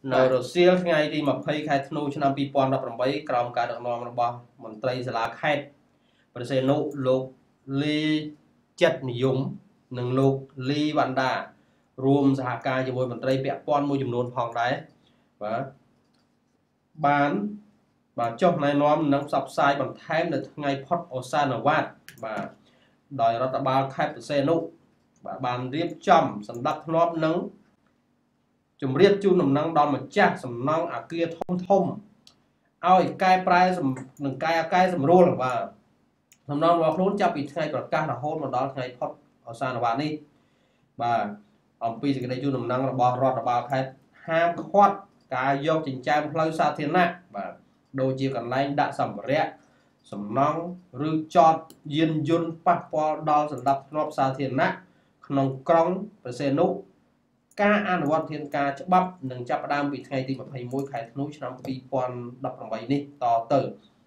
នៅរសៀលថ្ងៃទី20ខែធ្នូឆ្នាំ2018ក្រោមការដឹកនាំរបស់មន្ត្រីសាលាខេត្តព្រះសីហនុលោកលីចិត្តនិយមនិងលោកលីវ៉ាន់ដារួមសហការជាមួយមន្ត្រីពាក់ព័ន្ធមួយចំនួនផងដែរបាទចុះណែនាំនិងផ្សព្វផ្សាយបន្ថែមនៅថ្ងៃផុតអូសានវត្តបាទដោយរដ្ឋបាលខេត្តព្រះសីហនុបាទបានរៀបចំសម្ដាប់ធ្នាប់និងជំរាបជូនដំណឹងដល់ម្ចាស់សំណង់អគារធំឲ្យកែប្រែនិងកែសម្រួលបាទសំណង់របស់ខ្លួនចាប់ពីថ្ងៃប្រកាសរហូតមកដល់ថ្ងៃផុតឱសានវត្តនេះបាទអំពីសេចក្តីជូនដំណឹងរបស់រដ្ឋបាលខេត្តហាមឃាត់ការយកចិញ្ចើមផ្លូវសាធារណៈបាទដូចជាកន្លែងដាក់សម្ភារៈសំណង់ឬចតយានយន្តប៉ះពាល់ដល់សណ្ដាប់ធ្នាប់សាធារណៈក្នុងក្រុងព្រះសីហនុការអនុវត្តធានការច្បាប់នឹងចាប់ផ្ដើមពីថ្ងៃទី21ខែធ្នូឆ្នាំ2018នេះតទៅ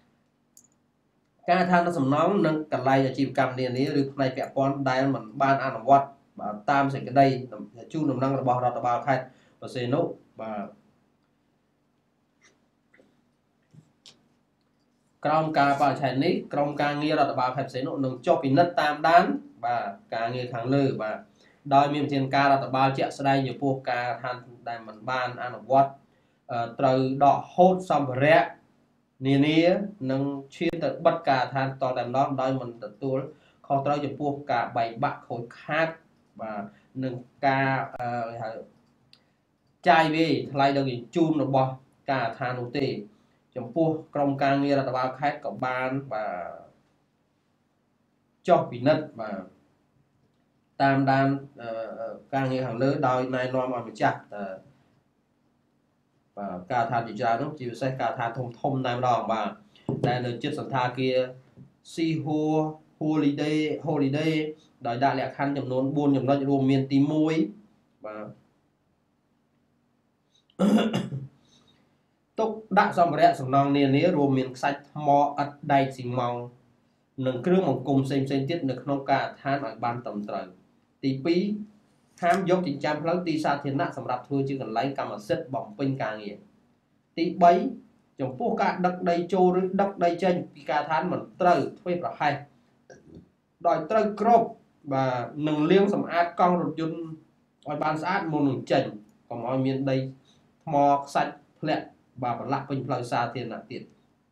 ការឋានសំណង់និងកន្លែងអាជីវកម្មនានាឬផ្នែកពាក់ព័ន្ធដែលមិនបានអនុវត្តបាទតាមសេចក្តីជូនដំណឹងរបស់រដ្ឋបាលខេត្តព្រះសីហនុបាទក្រោមការបរិច្ឆេទនេះក្រុមការងាររដ្ឋបាលខេត្តព្រះសីហនុនឹងចុះពិនិត្យតាមដានបាទការងារខាងលើបាទដោយមានវិធានការរដ្ឋបាលជាក់ស្ដែងចំពោះការឋានដែលមិនបានអនុវត្តត្រូវដកហូតសម្ភារៈនានានិងឈានទៅបិទការឋានតតែម្ដងដោយមិនទទួលខុសត្រូវចំពោះការបែកបាក់ខូចខាតបាទនិងការហៅចាយវាយថ្លៃដឹកជញ្ជូនរបស់ការឋាននោះទេចំពោះក្រុមការងាររដ្ឋបាលខេត្តក៏បានបាទចុះពិនិត្យបាទតាមដានការងារខាងលើដោយណែនាំឲ្យម្ចាស់បាទការឋានជាច្រើននោះជាពិសេសការឋានធំតែម្ដងបាទដែលនៅជិតសន្តាគារ Sea Holiday ដោយដាក់លក្ខខណ្ឌចំនួន4ចំណុចរួមមានទី1បាទទុកដាក់សម្ភារៈសំណង់នានារួមមានខ្សាច់ថ្មឥដ្ឋដែកស៊ីម៉ងត៍និងគ្រឿងបង្គុំផ្សេងទៀតនៅក្នុងការឋានឲ្យបានត្រឹមត្រូវទី2ហាមយកចិញ្ចើមផ្លូវទីសាធារណៈសម្រាប់ធ្វើជាកន្លែងកម្មសិទ្ធិបំពេញការងារទី3ចំពោះការដឹកដីចូលឬដឹកដីចេញពីការឋានមិនត្រូវធ្វើប្រហែសដោយត្រូវគ្រប់បាទនឹងលាងសម្អាតកង់រថយន្តឲ្យបានស្អាតមុននឹងចេញកុំឲ្យមានដីថ្មខ្សាច់ធ្លាក់បាទប្រឡាក់ពេញផ្លូវសាធារណៈទៀត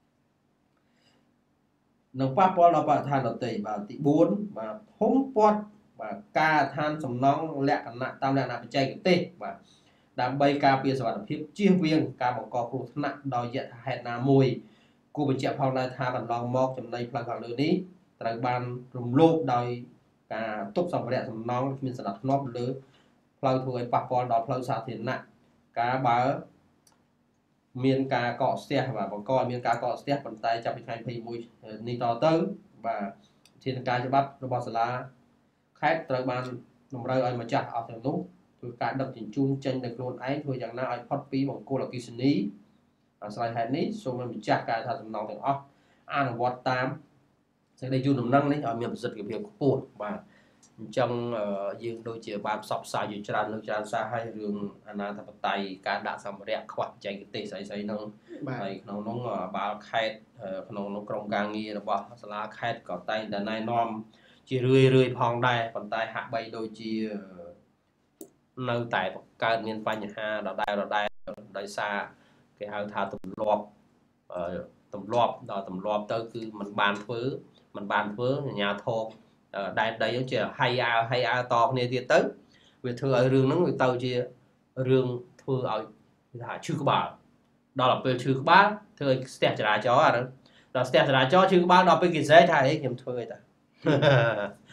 នឹងប៉ះពាល់ដល់បរិស្ថានដទៃបាទទី4បាទភូមិព័ទ្ធបាទការឋានសំណង់លក្ខណៈតាមលក្ខណៈបច្ចេកទេសបាទដើម្បីការពារសុវត្ថិភាពជៀសវាងការបង្កគ្រោះថ្នាក់ដោយយថាហេតុណាមួយគួរបញ្ជាក់ផងដែរថាកន្លងមកចំណីផ្លូវខាងលើនេះត្រូវបានរំលោភដោយការទុកសម្ភារៈសំណង់គ្មានសណ្ដាប់ធ្នាប់លើផ្លូវធ្វើឲ្យប៉ះពាល់ដល់ផ្លូវសាធារណៈការបើមានការកកស្ទះបាទបង្កឲ្យមានការកកស្ទះប៉ុន្តែចាប់ពីថ្ងៃ21នេះតទៅបាទធានការច្បាប់របស់សាលាខេត្តត្រូវបានតម្រូវឲ្យម្ចាស់អស់ទាំងនោះធ្វើការដឹកជញ្ជូនចេញដោយខ្លួនឯងធ្វើយ៉ាងណាឲ្យផុតពីបង្គោលអគ្គិសនីអាស្រ័យហេតុនេះសូមឲ្យម្ចាស់ការថាសំណងទាំងអស់អនុវត្តតាមសេចក្តីជូនដំណឹងនេះឲ្យមានប្រសិទ្ធភាពខ្ពស់បាទអញ្ចឹងយើងដូចជាបានផ្សព្វផ្សាយជាច្រើនលើកច្រើនសារឲ្យរឿងអាណាធិបតេយ្យការដាក់សម្ភារៈខ្វះបច្ចេកទេសស្អីហ្នឹងហើយក្នុងនោះបាលខេត្តក្នុងនោះក្រុមការងាររបស់សាលាខេត្តក៏តែងតែណែនាំជារឿយផងដែរប៉ុន្តែហាក់បីដូចជានៅតែបង្កើតមានបញ្ហាដដែលដោយសារគេហៅថាទម្លាប់ដល់ទម្លាប់ទៅគឺมันបានធ្វើអាជ្ញាធរដែនដីជាហៃអើតគ្នាទៀតទៅវាធ្វើឲ្យរឿងហ្នឹងវាទៅជារឿងធ្វើឲ្យថាឈឺក្បាលដល់ពេលឈឺក្បាលធ្វើឲ្យស្ទះចរាចរណ៍អាហ្នឹងដល់ស្ទះចរាចរណ៍ឈឺក្បាលដល់ពេលគេសេថាខ្ញុំធ្វើអីតា